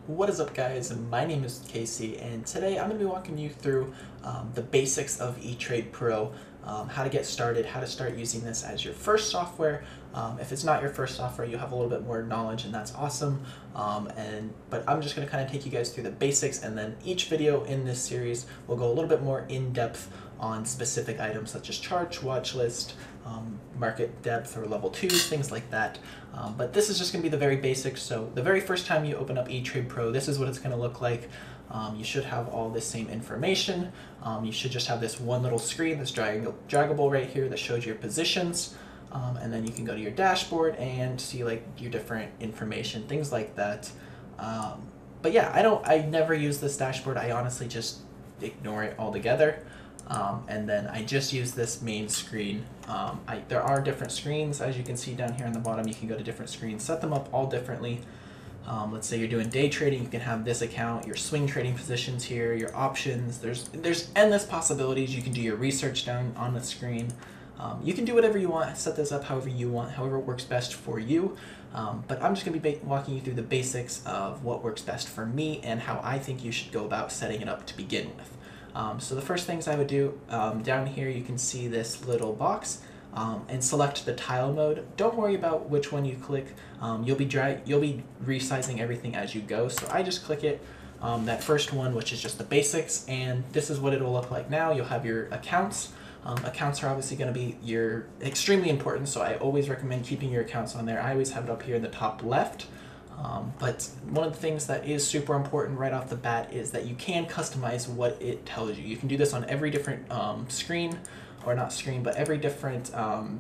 What is up, guys? My name is Casey, and today I'm going to be walking you through the basics of ETrade Pro, how to get started, how to start using this as your first software. If it's not your first software, you have a little bit more knowledge, and that's awesome. But I'm just going to kind of take you guys through the basics, and then each video in this series will go a little bit more in depth on specific items such as charts, watch list, market depth or level 2s, things like that. But this is just going to be the very basics. So the very first time you open up ETrade Pro, this is what it's going to look like. You should have all this same information. You should just have this one little screen that's draggable right here that shows your positions. And then you can go to your dashboard and see like your different information, things like that. But yeah, I never use this dashboard. I honestly just ignore it altogether. And then I just use this main screen. There are different screens, as you can see down here on the bottom. You can go to different screens, set them up all differently. Let's say you're doing day trading, you can have this account, your swing trading positions here, your options. There's endless possibilities. You can do your research down on the screen. You can do whatever you want, set this up however you want, however works best for you. But I'm just going to be walking you through the basics of what works best for me and how I think you should go about setting it up to begin with. So the first things I would do, down here you can see this little box, and select the tile mode. Don't worry about which one you click. You'll be resizing everything as you go. So I just click it, that first one, which is just the basics, and this is what it'll look like now. You'll have your accounts. Accounts are obviously going to be extremely important, so I always recommend keeping your accounts on there. I always have it up here in the top left. But one of the things that is super important right off the bat is that you can customize what it tells you. You can do this on every different screen, or not screen, but every different,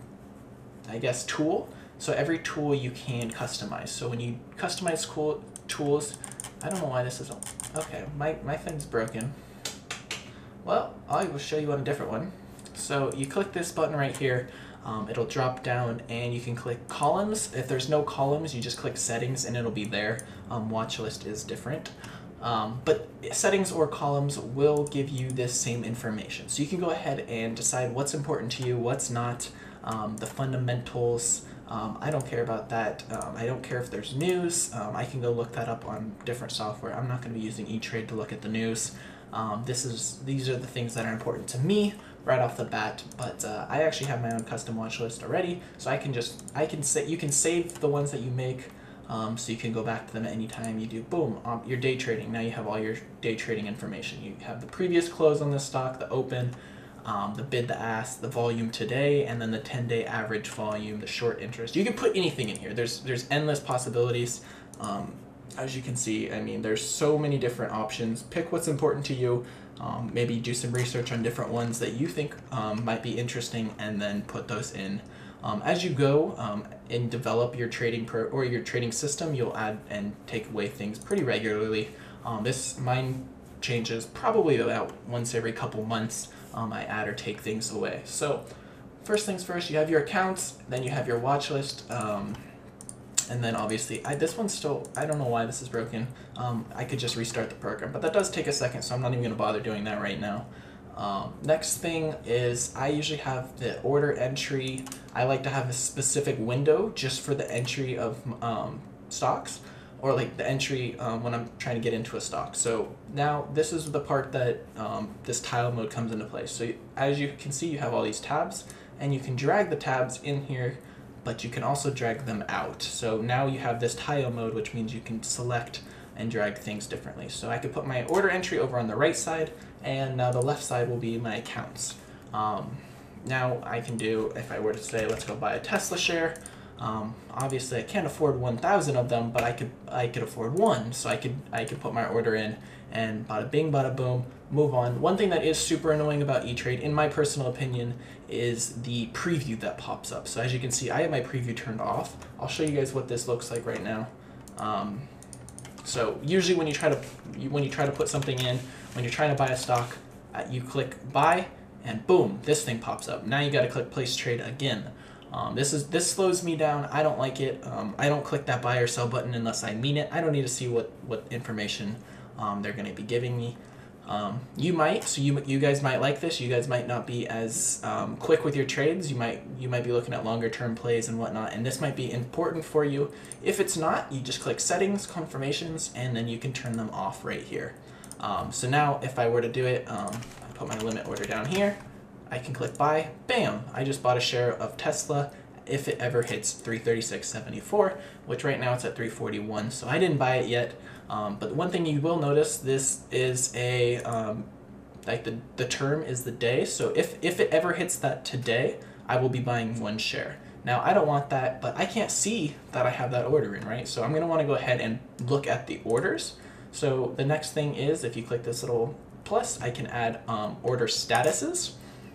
I guess, tool. So every tool you can customize. So when you customize tools, I don't know why this isn't, okay, my thing's broken. Well, I will show you on a different one. So you click this button right here. It'll drop down and you can click columns. If there's no columns, you just click settings and it'll be there. Watchlist is different. But settings or columns will give you this same information. So you can go ahead and decide what's important to you, what's not, the fundamentals. I don't care about that. I don't care if there's news. I can go look that up on different software. I'm not going to be using ETrade to look at the news. These are the things that are important to me right off the bat, but I actually have my own custom watch list already, so you can save the ones that you make, so you can go back to them at any time. You do boom, your day trading. Now you have all your day trading information. You have the previous close on the stock, the open, the bid, the ask, the volume today, and then the 10-day average volume, the short interest. You can put anything in here. There's endless possibilities. As you can see, I mean, there's so many different options. Pick what's important to you. Maybe do some research on different ones that you think might be interesting, and then put those in. As you go and develop your trading or your trading system, you'll add and take away things pretty regularly. Mine changes probably about once every couple months. I add or take things away. So first things first, you have your accounts, then you have your watch list. And then obviously, this one's still, I don't know why this is broken. I could just restart the program, but that does take a second, so I'm not even going to bother doing that right now. Next thing is I usually have the order entry. I like to have a specific window just for the entry of stocks, or like the entry when I'm trying to get into a stock. So now this is the part that this tile mode comes into place. So as you can see, you have all these tabs, and you can drag the tabs in here, but you can also drag them out. So now you have this tile mode, which means you can select and drag things differently. So I could put my order entry over on the right side, and now the left side will be my accounts. Now I can do, if I were to say, let's go buy a Tesla share. Obviously I can't afford 1,000 of them, but I could afford one. So I could put my order in, and bada bing, bada boom, move on. One thing that is super annoying about ETrade, in my personal opinion, is the preview that pops up. So as you can see, I have my preview turned off. I'll show you guys what this looks like right now. So usually when you try to put something in, when you're trying to buy a stock, you click buy, and boom, this thing pops up. Now you got to click place trade again. This slows me down. I don't like it. I don't click that buy or sell button unless I mean it. I don't need to see what information they're going to be giving me. You guys might like this. You guys might not be as quick with your trades. You might be looking at longer term plays and whatnot, and this might be important for you. If it's not, you just click settings, confirmations, and then you can turn them off right here. So now if I were to do it, I put my limit order down here, I can click buy, bam, I just bought a share of Tesla if it ever hits 336.74, which right now it's at 341, so I didn't buy it yet. But one thing you will notice, this is a, like the term is the day, so if it ever hits that today, I will be buying 1 share. Now I don't want that, but I can't see that I have that order in, right? So I'm gonna wanna go ahead and look at the orders. So the next thing is, if you click this little plus, I can add order statuses.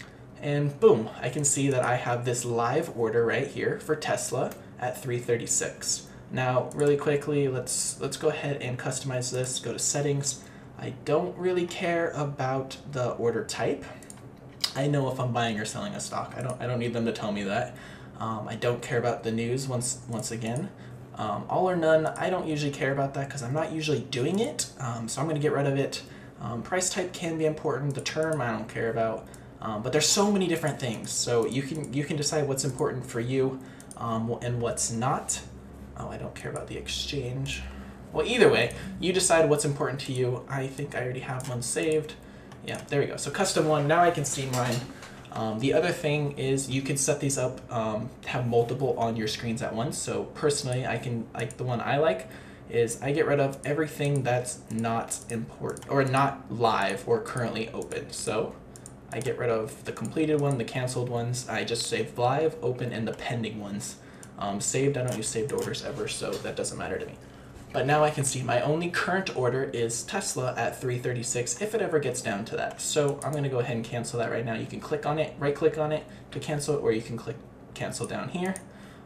And boom, I can see that I have this live order right here for Tesla at 336. Now, really quickly, let's go ahead and customize this. Go to settings. I don't really care about the order type. I know if I'm buying or selling a stock. I don't need them to tell me that. I don't care about the news once again. All or none, I don't usually care about that because I'm not usually doing it. So I'm going to get rid of it. Price type can be important. The term I don't care about. But there's so many different things, so you can decide what's important for you and what's not. Oh, I don't care about the exchange. Well, either way, you decide what's important to you. I think I already have one saved. Yeah, there we go. So custom one, now I can see mine. The other thing is you can set these up, have multiple on your screens at once. So personally, I can, like the one I like is I get rid of everything that's not important or not live or currently open. So I get rid of the completed one, the canceled ones. I just save live, open, and the pending ones. Saved, I don't use saved orders ever, so that doesn't matter to me. But now I can see my only current order is Tesla at 336 if it ever gets down to that. So I'm going to go ahead and cancel that right now. You can click on it, right click on it to cancel it, or you can click cancel down here.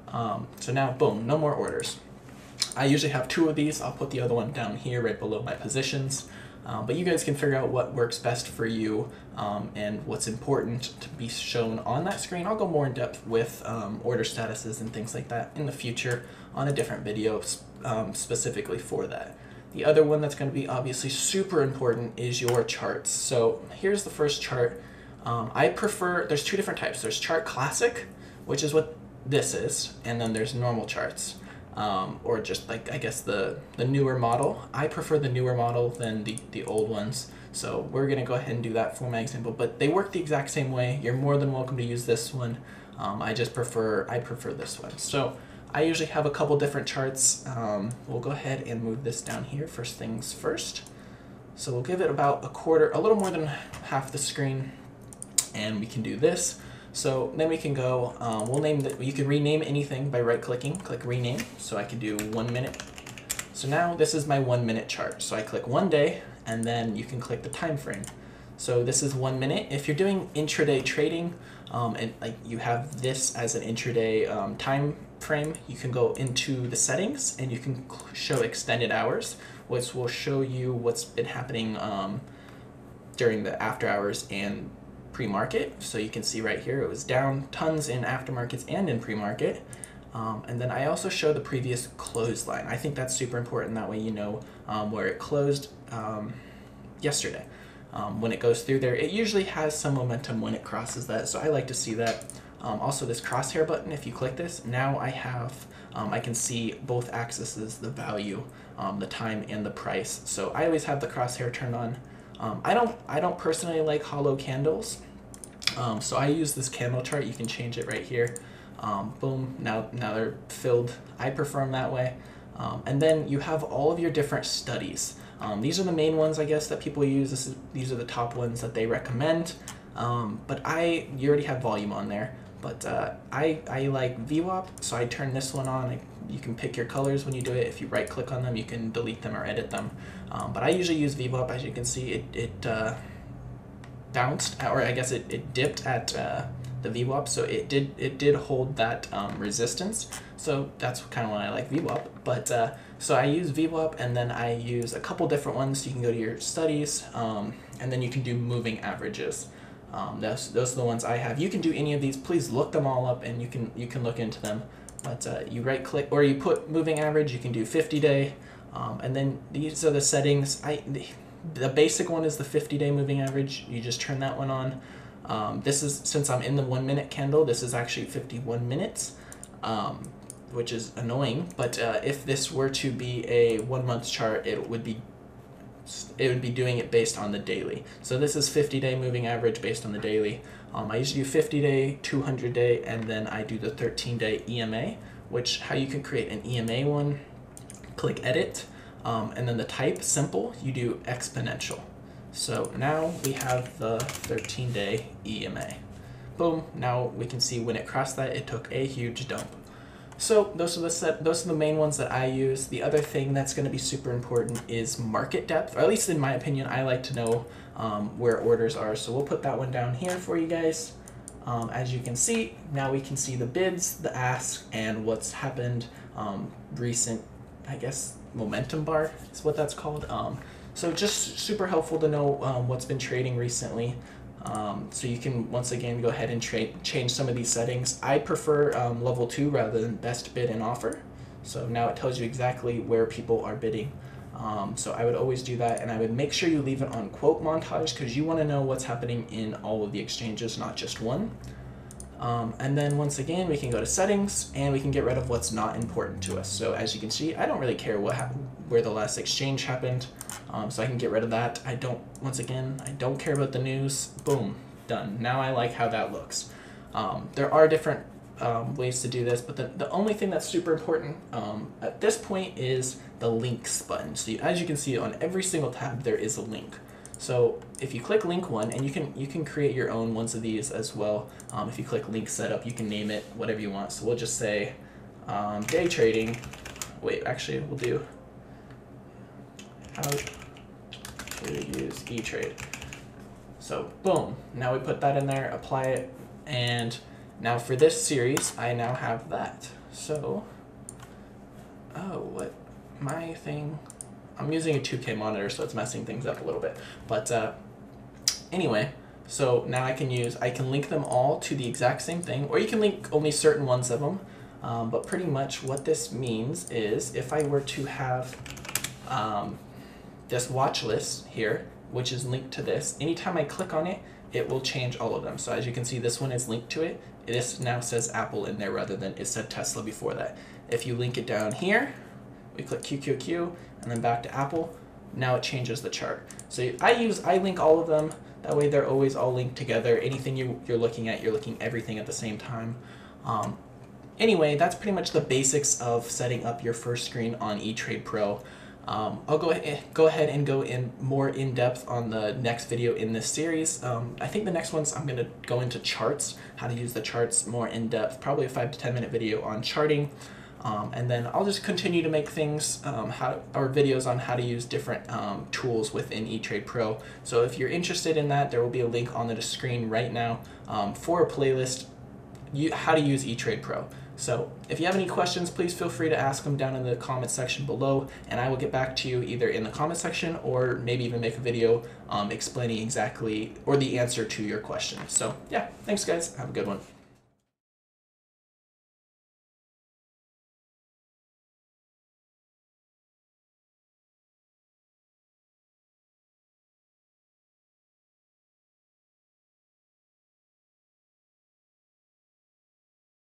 So now, boom, no more orders. I usually have 2 of these. I'll put the other one down here right below my positions. But you guys can figure out what works best for you and what's important to be shown on that screen. I'll go more in depth with order statuses and things like that in the future on a different video specifically for that. The other one that's going to be obviously super important is your charts. So here's the first chart. I prefer, there's 2 different types. There's chart classic, which is what this is, and then there's normal charts. Or just like, I guess, the newer model. I prefer the newer model than the old ones. So we're going to go ahead and do that for my example, but they work the exact same way. You're more than welcome to use this one. I prefer this one. So I usually have a couple different charts. We'll go ahead and move this down here, first things first. So we'll give it about a little more than half the screen, and we can do this. So then we can go, we'll name that, you can rename anything by right clicking, click rename. So I can do 1 minute. So now this is my 1 minute chart. So I click 1 day and then you can click the time frame. So this is 1 minute. If you're doing intraday trading and like you have this as an intraday time frame, you can go into the settings and you can show extended hours, which will show you what's been happening during the after hours and pre-market. So you can see right here it was down tons in aftermarkets and in pre-market. And then I also show the previous close line. I think that's super important. That way you know where it closed yesterday. When it goes through there, it usually has some momentum when it crosses that. So I like to see that. Also this crosshair button, if you click this, now I have, I can see both axes, the value, the time, and the price. So I always have the crosshair turned on. I don't personally like hollow candles. So I use this candle chart. You can change it right here. Boom, now they're filled. I prefer them that way. And then you have all of your different studies. These are the main ones, I guess, that people use. These are the top ones that they recommend. But you already have volume on there. But I like VWAP, so I turn this one on. You can pick your colors when you do it. If you right click on them, you can delete them or edit them. But I usually use VWAP. As you can see, it bounced, or I guess it dipped at the VWAP, so it did hold that resistance. So that's kind of why I like VWAP. But so I use VWAP, and then I use a couple different ones. You can go to your studies, and then you can do moving averages. Those are the ones I have. You can do any of these. Please look them all up, and you can look into them. But you right click, or you put moving average. You can do 50-day, and then these are the settings. The basic one is the 50-day moving average. You just turn that one on. This is, since I'm in the 1 minute candle, this is actually 51 minutes, which is annoying. But if this were to be a 1 month chart, it would be doing it based on the daily. So this is 50-day moving average based on the daily. I usually do 50-day, 200-day, and then I do the 13-day EMA, which how you can create an EMA one, click edit, and then the type, simple, you do exponential. So now we have the 13-day EMA. Boom, now we can see when it crossed that, it took a huge dump. So those are the main ones that I use. The other thing that's going to be super important is market depth, or at least in my opinion, I like to know where orders are. So we'll put that one down here for you guys. As you can see, now we can see the bids, the ask, and what's happened, recent, I guess, momentum bar is what that's called. So just super helpful to know what's been trading recently. So you can, once again, go ahead and change some of these settings. I prefer level 2 rather than best bid and offer. So now it tells you exactly where people are bidding. So I would always do that, and I would make sure you leave it on quote montage because you want to know what's happening in all of the exchanges, not just one. And then once again, we can go to settings and we can get rid of what's not important to us. So as you can see, I don't really care where the last exchange happened. So I can get rid of that. Once again, I don't care about the news. Boom, done. Now I like how that looks. There are different ways to do this, but the only thing that's super important at this point is the links button. So as you can see on every single tab, there is a link. So if you click link one, and you can create your own ones of these as well. If you click link setup, you can name it whatever you want. So we'll just say day trading. Wait, actually we'll do how to use ETrade. So boom, now we put that in there, apply it, and now for this series, I now have that. So, what, my thing, I'm using a 2K monitor, so it's messing things up a little bit. But anyway, so now I can link them all to the exact same thing, or you can link only certain ones of them. But pretty much what this means is if I were to have this watch list here, which is linked to this, anytime I click on it, it will change all of them. So as you can see, this one is linked to it. This now says Apple in there rather than it said Tesla before that. If you link it down here, we click QQQ and then back to Apple, now it changes the chart. So I link all of them. That way they're always all linked together. Anything you're looking at, you're looking everything at the same time. Anyway, that's pretty much the basics of setting up your first screen on ETrade Pro. I'll go ahead and go in more in depth on the next video in this series. I think the next one's I'm going to go into charts, how to use the charts more in depth, probably a 5 to 10 minute video on charting. And then I'll just continue to make things, or videos on how to use different tools within ETrade Pro. So if you're interested in that, there will be a link on the screen right now for a playlist, how to use ETrade Pro. So if you have any questions, please feel free to ask them down in the comment section below, and I will get back to you either in the comment section or maybe even make a video explaining exactly or the answer to your question. So yeah, thanks guys, have a good one.